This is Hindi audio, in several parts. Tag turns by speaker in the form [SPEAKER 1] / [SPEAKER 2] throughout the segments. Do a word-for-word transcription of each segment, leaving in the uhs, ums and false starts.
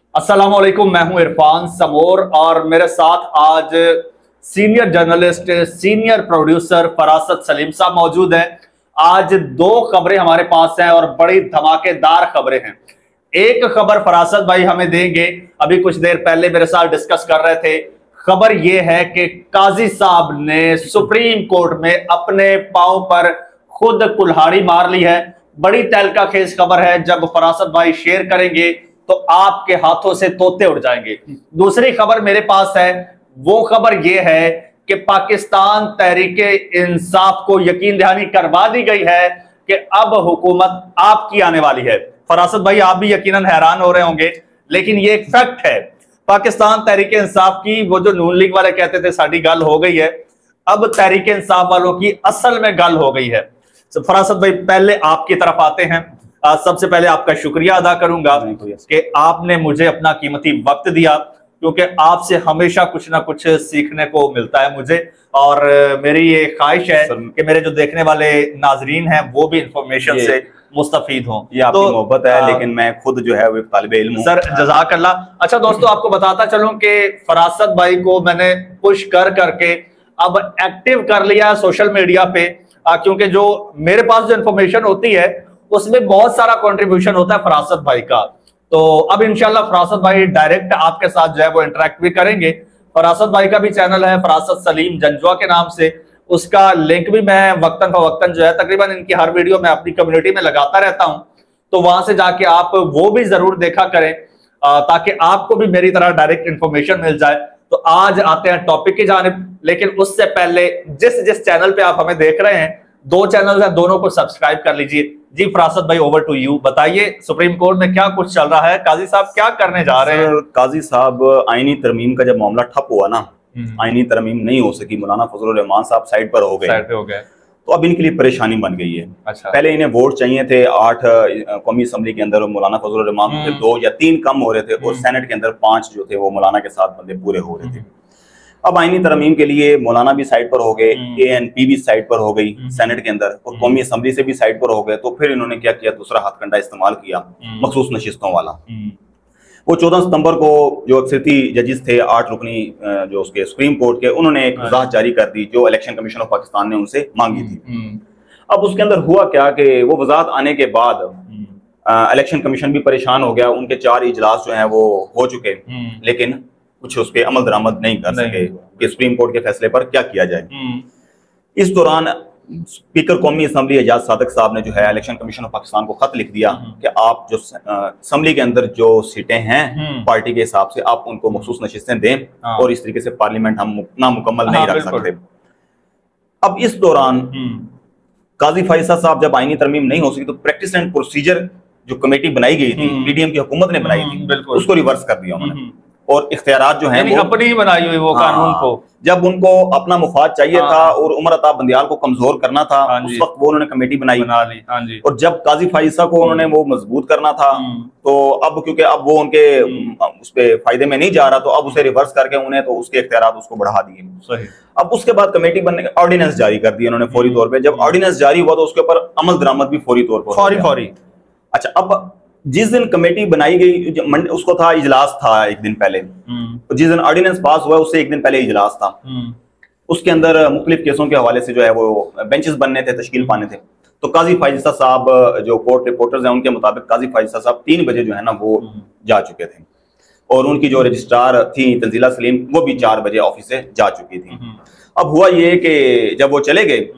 [SPEAKER 1] अस्सलाम वालेकुम, मैं हूं इरफान समोर और मेरे साथ आज senior journalist, senior producer Farasat Salim साहब मौजूद हैं। आज दो खबरें हमारे पास हैं और बड़ी धमाकेदार खबरें हैं। एक खबर फरासत भाई हमें देंगे, अभी कुछ देर पहले मेरे साथ डिस्कस कर रहे थे। खबर यह है कि काजी साहब ने सुप्रीम कोर्ट में अपने पांव पर खुद कुल्हाड़ी मार ली है। बड़ी तहलका खेज खबर है, जब फरासत भाई शेयर करेंगे तो आपके हाथों से तोते उड़ जाएंगे। दूसरी खबर मेरे पास है, वो खबर यह है कि पाकिस्तान तहरीके इंसाफ को यकीन दहानी करवा दी गई है कि अब हुकूमत आपकी आने वाली है। फरासत भाई आप भी यकीनन हैरान हो रहे होंगे, लेकिन ये एक फैक्ट है। पाकिस्तान तहरीके इंसाफ की, वो जो नून लीग वाले कहते थे साड़ी गल हो गई है, अब तहरीके इंसाफ वालों की असल में गल हो गई है। तो फरासत भाई पहले आपकी तरफ आते हैं। आ, सबसे पहले आपका शुक्रिया अदा करूंगा कि आपने मुझे अपना कीमती वक्त दिया, क्योंकि आपसे हमेशा कुछ ना कुछ सीखने को मिलता है मुझे। और मेरी ये ख्वाहिश है कि मेरे जो देखने वाले नाजरीन हैं वो भी इंफॉर्मेशन से मुस्तफीद हों।
[SPEAKER 2] ये आपकी तो, मोहब्बत है, लेकिन मैं खुद जो है वो तालिबे इल्म हूं।
[SPEAKER 1] सर जज़ाकल्लाह। अच्छा दोस्तों, आपको बताता चलूं कि फरासत भाई को मैंने पुश कर करके अब एक्टिव कर लिया है सोशल मीडिया पे, क्योंकि जो मेरे पास जो इंफॉर्मेशन होती है उसमें बहुत सारा कंट्रीब्यूशन होता है फरासत भाई का। तो अब इंशाल्लाह फरासत भाई डायरेक्ट आपके साथ जो है वो इंटरेक्ट भी करेंगे। फरासत भाई का भी चैनल है फरासत सलीम जंजुआ के नाम से, उसका लिंक भी मैं वक्तन फवक्तन जो है तकरीबन इनकी हर वीडियो में अपनी कम्युनिटी में लगाता रहता हूं। तो वहां से जाके आप वो भी जरूर देखा करें, ताकि आपको भी मेरी तरह डायरेक्ट इंफॉर्मेशन मिल जाए। तो आज आते हैं टॉपिक की जानिब, लेकिन उससे पहले जिस जिस चैनल पे आप हमें देख रहे हैं, दो चैनल हैं, दोनों को सब्सक्राइब कर लीजिए। जी फरासत भाई, ओवर टू यू। बताइए सुप्रीम कोर्ट में क्या कुछ चल रहा है, काजी साहब क्या करने जा रहे हैं?
[SPEAKER 2] काजी साहब, आईनी तरमीम का जब मामला ठप हुआ ना, आईनी तरमीम नहीं हो सकी, मौलाना फजलुर रहमान साहब साइड पर हो गए
[SPEAKER 1] साइड पे हो गए
[SPEAKER 2] तो अब इनके लिए परेशानी बन गई है।
[SPEAKER 1] अच्छा।
[SPEAKER 2] पहले इन्हें वोट चाहिए थे आठ कौमी असम्बली के अंदर, मौलाना फजलुर रहमान थे दो या तीन कम हो रहे थे, और सेनेट के अंदर पांच जो थे वो मौलाना के साथ बंदे पूरे हो रहे थे। अब आईनी तरमीम के लिए मौलाना भी साइड पर हो गए, ए एन पी भी साइड पर हो गई सेनेट के अंदर, और कौमी असम्बली से भी साइड पर हो गए। तो फिर इन्होंने क्या किया, दूसरा हथकंडा इस्तेमाल किया, मखसूस नशिस्तों वाला। वो चौदह सितंबर को जो अक्सरती जजेस थे आठ रुकनी जो उसके सुप्रीम कोर्ट के, उन्होंने एक वजाहत जारी कर दी जो इलेक्शन कमीशन ऑफ पाकिस्तान ने उनसे मांगी थी। अब उसके अंदर हुआ क्या कि वो वजाहत आने के बाद इलेक्शन कमीशन भी परेशान हो गया। उनके चार इजलास जो हैं वो हो चुके, लेकिन कुछ उस पर अमल दरामद नहीं कर सके कि सुप्रीम कोर्ट के फैसले पर क्या किया जाए। इस दौरान स्पीकर कौमी असम्बली एजाज सादिक साहब ने जो है इलेक्शन कमीशन ऑफ पाकिस्तान को खत लिख दिया कि आप जो असम्बली के अंदर जो सीटें हैं पार्टी के हिसाब से, आप उनको मखसूस नशिस्तें दें, और इस तरीके से पार्लियामेंट हम ना मुकम्मल नहीं रख सकते। अब इस दौरान काजी फाइसा साहब, जब आईनी तरमीम नहीं हो सकी तो प्रैक्टिस एंड प्रोसीजर जो कमेटी बनाई गई थी, पीडीएम की हुकूमत ने बनाई थी, उसको रिवर्स कर दिया उन्होंने, और इख्तियारात जो हैं वो
[SPEAKER 1] अपनी ही बनाई हुई वो कानून को।
[SPEAKER 2] जब उनको अपना मुफाद चाहिए था और उमर अता बंदियाल को कमजोर करना था, उस वक्त वो उन्होंने कमेटी बनाई बना ली। हाँ जी। और जब काजी फाइसा को उन्होंने वो मजबूत करना था, तो अब क्योंकि अब वो उनके उस पे फायदे में नहीं जा रहा, तो अब उसे रिवर्स करके उन्हें तो उसके इख्तियारात उसको बढ़ा दिए। अब उसके बाद कमेटी बनने का ऑर्डिनेंस जारी कर दिया उन्होंने फौरी तौर पर। जब ऑर्डिनेंस जारी हुआ तो उसके ऊपर अमल दरामद भी फौरी तौर पर फौरी फौरी अच्छा, अब जिस दिन कमेटी बनाई गई, उसको था इजलास था एक दिन पहले, जिस दिन ऑर्डिनेंस पास हुआ उससे एक दिन पहले इजलास था। उसके अंदर मुख्तलिफ केसों के हवाले से जो है वो बेंचेस बनने थे, तश्कील पाने थे। तो काजी फाइजा साहब, जो कोर्ट रिपोर्टर्स हैं उनके मुताबिक, काजी फाइजा साहब तीन बजे जो है ना वो जा चुके थे, और उनकी जो रजिस्ट्रार थी तंजीला सलीम, वो भी चार बजे ऑफिस से जा चुकी थी। अब हुआ ये कि जब वो चले गए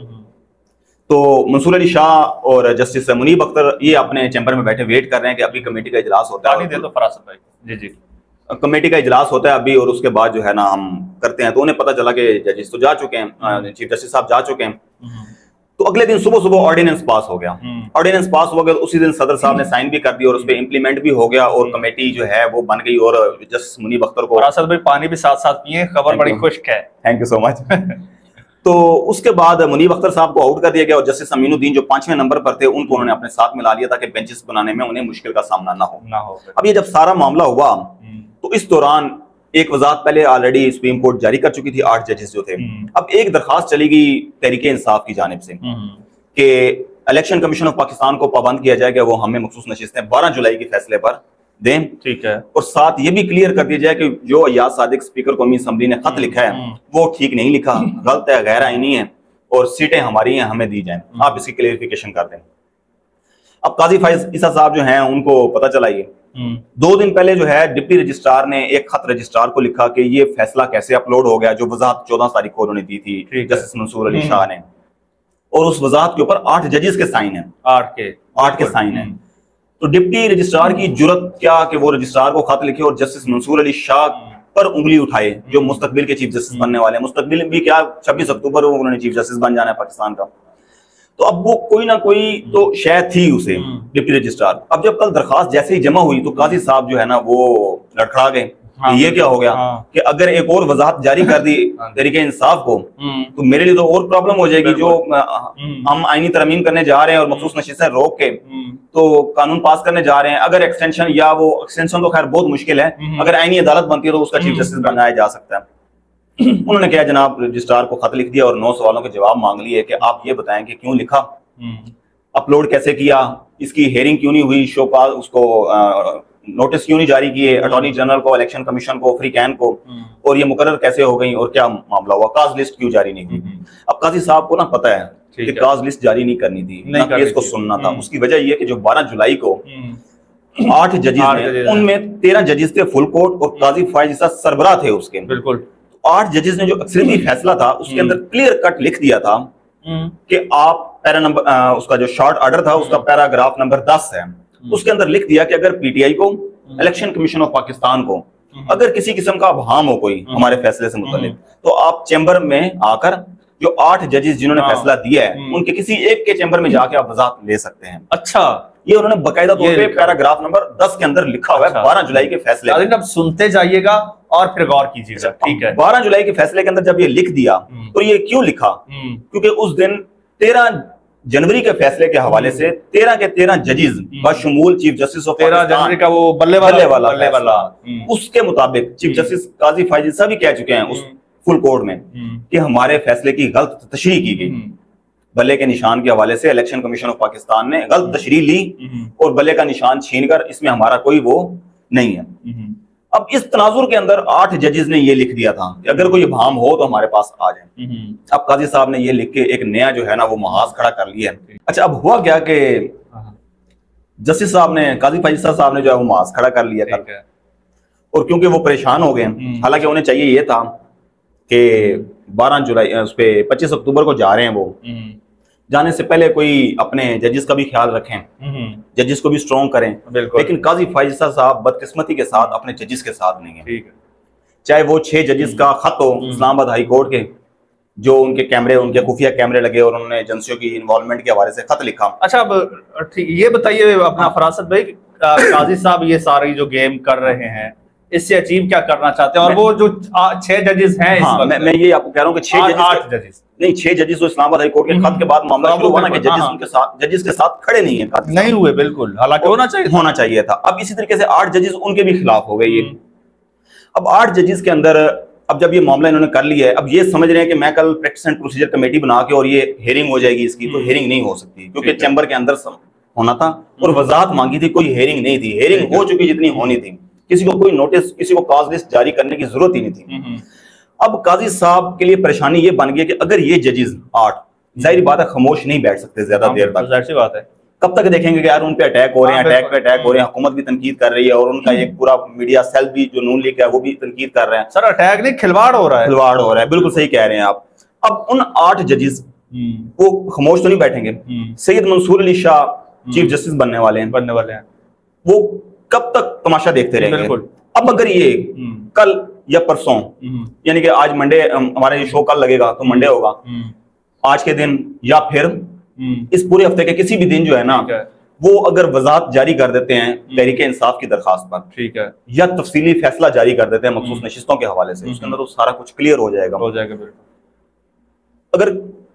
[SPEAKER 2] तो मंसूर अली शाह और जस्टिस मुनीब अख्तर ये अपने चैम्बर में बैठे वेट कर रहे हैं कि अभी कमेटी का इजलास होता है। दे दो फरासत भाई। जी जी। कमेटी का इजलास होता है अभी, और उसके बाद जो है ना हम करते हैं। तो उन्हें पता चला कि जजेस तो जा चुके हैं, चीफ जस्टिस साहब जा चुके हैं। तो अगले दिन सुबह सुबह ऑर्डिनेंस पास हो गया। ऑर्डिनेंस पास हो गया, उसी दिन सदर साहब ने साइन भी कर दिया और उस पर इम्प्लीमेंट भी हो गया, और कमेटी जो है वो बन गई। और जस्टिस मुनीब अख्तर को,
[SPEAKER 1] फरासत भाई पानी भी साथ साथ पिए, खबर बड़ी खुश्क है।
[SPEAKER 2] Thank you so much. तो उसके बाद मुनीब अख्तर साहब को आउट कर दिया गया, और जस्टिस अमीनुद्दीन जो पांचवें नंबर पर थे उनको उन्होंने अपने साथ मिला लिया ताकि बेंचेस बनाने में उन्हें मुश्किल का सामना ना हो ना हो अब ये जब सारा मामला हुआ तो इस दौरान एक वजाहत पहले ऑलरेडी सुप्रीम कोर्ट जारी कर चुकी थी, आठ जजेस जो थे। अब एक दरखास्त चली गई तहरीके इंसाफ की जानिब से कि इलेक्शन कमीशन ऑफ पाकिस्तान को पाबंद किया जाए कि वो हमें मखसूस नशिस्तें बारह जुलाई के फैसले पर दें,
[SPEAKER 1] ठीक है,
[SPEAKER 2] और साथ ये भी क्लियर कर दिया जाए कि जो अय्याज सादिक स्पीकर कौमी असम्बली ने खत लिखा है वो ठीक नहीं लिखा, गलत है, गैर आईनी है और सीटें हमारी हैं, हमें दी जाएं। आप इसकी क्लियरिफिकेशन कर दें। अब काजी फाइज ईसा साहब जो हैं उनको पता चला ये दो दिन पहले जो है डिप्टी रजिस्ट्रार ने एक खत रजिस्ट्रार को लिखा कि ये फैसला कैसे अपलोड हो गया, जो वजाहत चौदह तारीख को उन्होंने दी थी जस्टिस मंसूर अली शाह ने, और उस वजाहत के ऊपर आठ जजेस के साइन है,
[SPEAKER 1] आठ के
[SPEAKER 2] आठ के साइन है। तो डिप्टी रजिस्ट्रार की जुर्रत क्या कि वो रजिस्ट्रार को खत लिखे और जस्टिस मंसूर अली शाह पर उंगली उठाए, जो मुस्तकबिल के चीफ जस्टिस बनने वाले हैं। मुस्तकबिल भी क्या, छब्बीस अक्टूबर को उन्होंने चीफ जस्टिस बन जाना है पाकिस्तान का। तो अब वो कोई ना कोई तो शायद थी उसे डिप्टी रजिस्ट्रार। अब जब कल दरखास्त जैसे ही जमा हुई तो काजी साहब जो है ना वो लड़खड़ा गए। हाँ, ये क्या हो गया हाँ, कि अगर एक और वजाहत जारी कर दी तरीके इंसाफ को तो मेरे लिए तो और प्रॉब्लम हो जाएगी। जो हम आईनी तरमीम करने जा रहे हैं और मखसूस नशीसें रोक के तो कानून पास करने जा रहे हैं, अगर एक्सटेंशन या वो एक्सटेंशन तो खैर बहुत मुश्किल है, अगर आईनी अदालत बनती है तो उसका चीफ जस्टिस बनाया जा सकता है। उन्होंने क्या जनाब रजिस्ट्रार को खत लिख दिया और नौ सवालों के जवाब मांग लिए कि आप ये बताएं कि क्यों लिखा, अपलोड कैसे किया, इसकी हेयरिंग क्यों नहीं हुई, शो कॉज उसको नोटिस क्यों नहीं जारी किए अटॉर्नी जनरल को, इलेक्शन कमीशन को, फ्री कैन को, और ये मुकर्रर कैसे हो गई और क्या मामला हुआ, काज लिस्ट क्यों जारी नहीं हुई। अब काजी साहब को ना पता है कि काज लिस्ट जारी नहीं करनी थी, ना केस को सुनना था। उसकी वजह यह कि जो बारह जुलाई को आठ जजेस ने, उनमें तेरह जजेस थे फुल कोर्ट और काजी फाइज सरबराह थे उसके।
[SPEAKER 1] बिल्कुल
[SPEAKER 2] आठ जजेस ने जो अक्सरियती फैसला था उसके अंदर क्लियर कट लिख दिया था कि आप पैरा नंबर आ, उसका जो शॉर्ट ऑर्डर था उसका पैराग्राफ नंबर दस है, उसके अंदर लिख दिया कि अगर पीटीआई को, इलेक्शन कमीशन ऑफ पाकिस्तान को अगर किसी किस्म का अभाम हो कोई हमारे फैसले से मुतालिक तो आप चैम्बर में आकर जो आठ जजेस जिन्होंने फैसला दिया है उनके किसी एक के चैम्बर में जाके आप वजाहत ले सकते हैं।
[SPEAKER 1] अच्छा,
[SPEAKER 2] ये उन्होंने बकायदा तौर पे पैराग्राफ नंबर दस के अंदर लिखा हुआ है। बारह जुलाई के फैसले,
[SPEAKER 1] अब सुनते जाइएगा और फिर गौर कीजिएगा। ठीक है,
[SPEAKER 2] बारह जुलाई के फैसले के अंदर जब ये लिख दिया तो ये क्यों लिखा, क्योंकि उस दिन तेरह जनवरी के फैसले के हवाले से तेरह के तेरह जजेस बशमूल चीफ जस्टिस ऑफ
[SPEAKER 1] तेरह जनवरी का वो बल्ले वाला
[SPEAKER 2] वाला, बल्ले वाला उसके मुताबिक चीफ जस्टिस काजी फाइज ईसा भी कह चुके हैं उस फुल कोर्ट में कि हमारे फैसले की गलत तशरीह की गई। बल्ले के निशान के हवाले से इलेक्शन कमीशन ऑफ पाकिस्तान ने गलत तशरीह ली और बल्ले का निशान छीनकर इसमें हमारा कोई वो नहीं है। अब इस तनाजुर के अंदर आठ जजेस ने ये लिख दिया था कि अगर कोई भाम हो तो हमारे पास आ जाए। अब काजी साहब ने ये लिख के एक नया जो है ना वो महाज खड़ा कर लिया। अच्छा, अब हुआ क्या कि जस्टिस साहब ने, काजी फाइज साहब ने जो है वो महाज खड़ा कर लिया था और क्योंकि वो परेशान हो गए, हालांकि उन्हें चाहिए ये था कि बारह जुलाई उस पे पच्चीस अक्टूबर को जा रहे हैं, वो जाने से पहले कोई अपने जजेस का भी ख्याल रखें, जजेस को भी स्ट्रॉन्ग करें। लेकिन काजी फाइज साहब बदकिस्मती के साथ अपने जजेस के साथ नहीं है। ठीक है, चाहे वो छह जजेस का खत हो इस्लामाबाद हाई कोर्ट के, जो उनके कैमरे, उनके खुफिया कैमरे लगे और उन्होंने एजेंसियों की इन्वॉल्वमेंट के हवाले से खत लिखा।
[SPEAKER 1] अच्छा, अब ये बताइए अपना फरासत भाई, काजी साहब ये सारी जो गेम कर रहे हैं इससे अचीव क्या करना चाहते हैं, और वो जो छह जजेस हैं इस
[SPEAKER 2] हाँ, मैं, मैं ये आपको कह रहा हूँ कि छह
[SPEAKER 1] आठ जजेस
[SPEAKER 2] नहीं, छह जजेस तो इस्लामाबाद हाई कोर्ट के खत के बाद मामला शुरू हुआ ना कि जजेस उनके साथ जजेस के साथ खड़े नहीं है,
[SPEAKER 1] नहीं हुए, बिल्कुल, हालांकि होना चाहिए
[SPEAKER 2] होना चाहिए था। अब इसी तरीके से आठ जजेस उनके भी खिलाफ हो गए ये। अब आठ जजेस के अंदर अब जब ये मामला इन्होंने कर लिया है, अब ये समझ रहे हैं कि मैं कल प्रैक्टिस एंड प्रोसीजर कमेटी बना के और ये हेयरिंग हो जाएगी इसकी, तो हेयरिंग नहीं हो सकती क्योंकि चैम्बर के अंदर होना था और वजाहत मांगी थी, कोई हेयरिंग नहीं थी। हेयरिंग हो चुकी जितनी होनी थी, किसी को कोई नोटिस, किसी को काज लिस्ट जारी करने की जरूरत ही नहीं थी। अब काजी साहब के लिए परेशानी ये बन गई कि अगर ये जजेस आठ, जाहिर बात है खामोश नहीं बैठ सकते ज्यादा देर तक,
[SPEAKER 1] जाहिर सी बात है, कब
[SPEAKER 2] तक देखेंगे कि यार उन पे अटैक हो रहे हैं, अटैक पे अटैक हो रहे हैं, हुकूमत भी तनकीद कर रही है और उनका एक पूरा मीडिया सेल भी जो नून लीग है वो भी तनकीद कर रहे हैं।
[SPEAKER 1] सर अटैक नहीं, खिलवाड़ हो रहा है,
[SPEAKER 2] खिलवाड़ हो रहा है, बिल्कुल सही कह रहे हैं आप। अब उन आठ जजेस वो खामोश तो नहीं बैठेंगे। सैयद मंसूर अली शाह चीफ जस्टिस बनने वाले हैं
[SPEAKER 1] बनने वाले हैं वो
[SPEAKER 2] कब तक तमाशा देखते रहेंगे। अब अगर ये कल या परसों, यानी कि आज मंडे, हमारा ये शो कल लगेगा तो मंडे होगा, आज के दिन या फिर इस पूरे हफ्ते के किसी भी दिन जो है ना, वो अगर वजाहत जारी कर देते हैं तहरीके इंसाफ की दरखास्त पर, ठीक है, या तफसीली फैसला जारी कर देते हैं मखसूस नशिस्तों के हवाले से, उसके अंदर तो सारा कुछ क्लियर हो जाएगा
[SPEAKER 1] हो जाएगा
[SPEAKER 2] अगर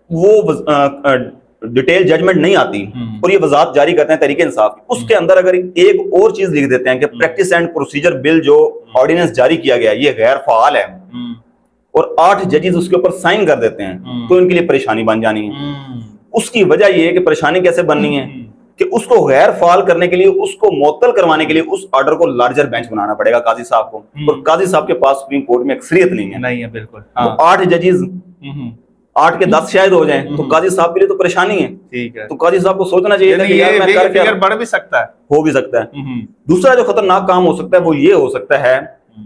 [SPEAKER 2] वो डिटेल जजमेंट नहीं आती और ये वजाहत जारी करते हैं तहरीके इंसाफ की, उसके अंदर अगर एक और चीज लिख देते हैं कि प्रैक्टिस एंड प्रोसीजर बिल जो ऑर्डिनेंस जारी किया गया ये गैर फाल है और आठ जजेस उसके ऊपर साइन कर देते हैं, तो इनके लिए परेशानी बन जानी है। उसकी वजह यह है कि परेशानी कैसे बननी है कि उसको गैर फाल करने के लिए, उसको मुअत्तल करवाने के लिए उस ऑर्डर को लार्जर बेंच बनाना पड़ेगा काजी साहब को, और काजी साहब के पास सुप्रीम कोर्ट में अक्सरियत नहीं है।
[SPEAKER 1] नहीं है बिल्कुल।
[SPEAKER 2] हाँ। तो आठ जजेस, आठ के दस शायद हो जाएं तो काजी साहब के लिए तो परेशानी है। ठीक है, तो काजी साहब को सोचना चाहिए कि यार मैं कर क्या,
[SPEAKER 1] बढ़ भी सकता है, हो भी सकता है।
[SPEAKER 2] दूसरा जो खतरनाक काम हो सकता है वो ये हो सकता है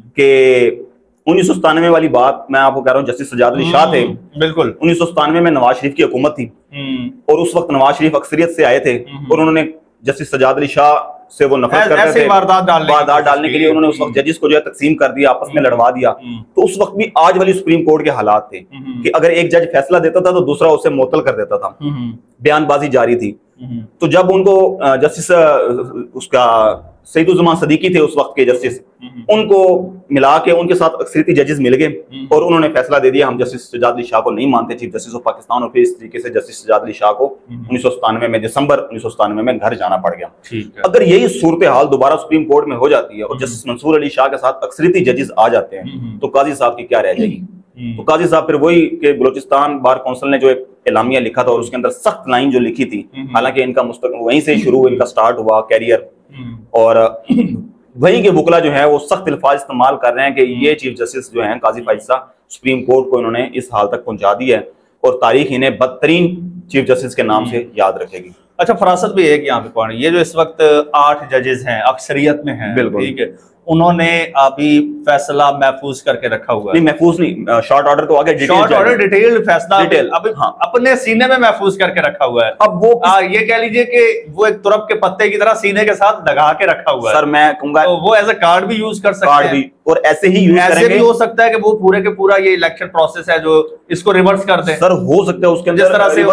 [SPEAKER 2] कि उन्नीस सौ सतानवे वाली बात मैं आपको कह रहा हूँ, जस्टिस सजाद अली शाह थे, बिल्कुल उन्नीस सौ सतानवे में नवाज शरीफ की हुकूमत थी, और उस वक्त नवाज शरीफ अक्सरियत से आए थे, और उन्होंने जस्टिस सजाद अली शाह से वो नफरत करते थे, वारदात डालने, वारदात डालने के लिए उन्होंने उस वक्त जजेस को जो है तकसीम कर दिया, आपस में लड़वा दिया। तो उस वक्त भी आज वाली सुप्रीम कोर्ट के हालात थे कि अगर एक जज फैसला देता था तो दूसरा उसे मुअत्तल कर देता था, बयानबाजी जारी थी। तो जब उनको जस्टिस उसका सईदुज़्ज़मान सदीकी थे उस वक्त के जस्टिस, उनको मिला के उनके साथ अक्सरियती जजेस मिल गए और उन्होंने फैसला दे दिया हम जस्टिस सजाद अली शाह को नहीं मानते चीफ जस्टिस ऑफ पाकिस्तान, और फिर इस तरीके से जस्टिस सजाद अली शाह को उन्नीस सौ सतानवे में दिसंबर उन्नीस सौ सतानवे में घर जाना पड़ गया। अगर यही सूरत हाल दोबारा सुप्रीम कोर्ट में हो जाती है और जस्टिस मंसूर अली शाह के साथ अक्सरिती जजेस आ जाते हैं तो काजी साहब की क्या रह जाएगी? तो काजी साहब फिर वही कि बलोचिस्तान बार काउंसिल ने जो एक एलामिया लिखा था और उसके अंदर सख्त लाइन जो लिखी थी, हालांकि इनका मुस्तक वहीं से शुरू इनका स्टार्ट हुआ कैरियर, और वहीं के वकला जो है वो सख्त अल्फाज इस्तेमाल कर रहे हैं कि ये चीफ जस्टिस जो हैं काजी फाइज साहब सुप्रीम कोर्ट को इन्होंने इस हाल तक पहुंचा दी है और तारीख इन्हें बदतरीन चीफ जस्टिस के नाम से याद रखेगी।
[SPEAKER 1] अच्छा, फरासत भी एक यहाँ पे पॉइंट, ये जो इस वक्त आठ जजेस हैं अक्सरियत में हैं, बिल्कुल ठीक है, उन्होंने अभी फैसला महफूज करके रखा हुआ है।
[SPEAKER 2] नहीं महफूज नहीं, शॉर्ट ऑर्डर तो आगे
[SPEAKER 1] शॉर्ट ऑर्डर डिटेल्ड फैसला डिटेल अभी हाँ। अपने सीने में महफूज करके रखा हुआ है। अब वो आ, ये कह लीजिए कि वो एक तुरप के पत्ते की तरह सीने के साथ दगा के रखा हुआ है।
[SPEAKER 2] सर मैं कहूंगा
[SPEAKER 1] तो वो एज ए कार्ड भी यूज कर सकते हैं,
[SPEAKER 2] और ऐसे ही यूज
[SPEAKER 1] ऐसे भी हो सकता है कि वो पूरे के पूरा ये इलेक्शन प्रोसेस है जो इसको रिवर्स कर दे।
[SPEAKER 2] सर हो सकता है उसके अंदर
[SPEAKER 1] जिस तरह से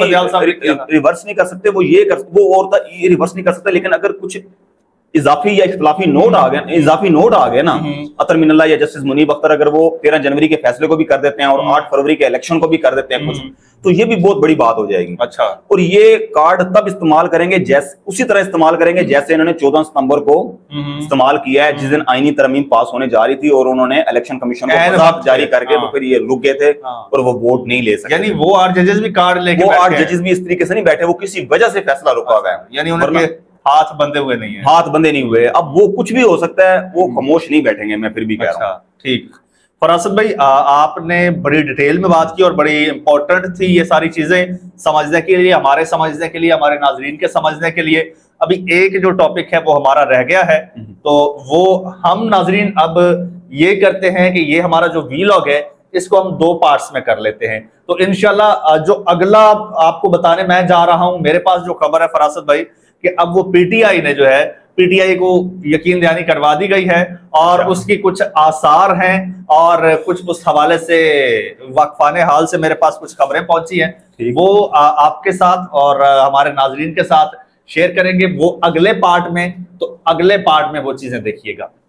[SPEAKER 2] रिवर्स नहीं कर सकते, वो ये कर वो और ये रिवर्स नहीं कर सकते, लेकिन अगर कुछ इजाफी या इख्तिलाफी नोट आ गए इजाफी नोट आ गए ना अतर मिनल्ला या जस्टिस मुनीब अख्तर, अगर वो तेरह जनवरी के फैसले को भी कर देते हैं और आठ फरवरी के इलेक्शन को भी कर देते हैं कुछ, तो ये भी बहुत बड़ी बात हो जाएगी।
[SPEAKER 1] अच्छा,
[SPEAKER 2] और ये कार्ड तब इस्तेमाल करेंगे जैसे उसी तरह इस्तेमाल करेंगे जैसे इन्होंने चौदह सितंबर को इस्तेमाल किया है, जिस दिन आईनी तरमीम पास होने जा रही थी और उन्होंने इलेक्शन कमीशन को मज़ाक जारी करके तो फिर ये रुक गए थे और वो वोट नहीं ले सके।
[SPEAKER 1] यानी वो आठ जजेस भी कार्ड लेके,
[SPEAKER 2] वो आठ जजेस भी इस तरीके से नहीं बैठे, वो किसी वजह से फैसला रुका हुआ है,
[SPEAKER 1] यानी उन्होंने हाथ बंधे हुए नहीं है,
[SPEAKER 2] हाथ बंधे नहीं हुए। अब वो कुछ भी हो सकता है, वो खामोश नहीं बैठेंगे, मैं फिर भी कह रहा हूं।
[SPEAKER 1] ठीक, फरासत भाई आ, आपने बड़ी डिटेल में बात की और बड़ी इंपॉर्टेंट थी ये सारी चीजें समझने के लिए, हमारे समझने के लिए, हमारे नाजरीन के समझने के लिए। अभी एक जो टॉपिक है वो हमारा रह गया है, तो वो हम नाजरीन अब ये करते हैं कि ये हमारा जो वीलॉग है इसको हम दो पार्ट्स में कर लेते हैं। तो इंशाल्लाह जो अगला आपको बताने मैं जा रहा हूं, मेरे पास जो खबर है फरासत भाई कि अब वो पीटीआई ने जो है पीटीआई को यकीन दहानी करवा दी गई है और उसकी कुछ आसार हैं और कुछ उस हवाले से वक्फाने हाल से मेरे पास कुछ खबरें पहुंची हैं, वो आ, आपके साथ और आ, हमारे नाजरीन के साथ शेयर करेंगे वो अगले पार्ट में। तो अगले पार्ट में वो चीजें देखिएगा।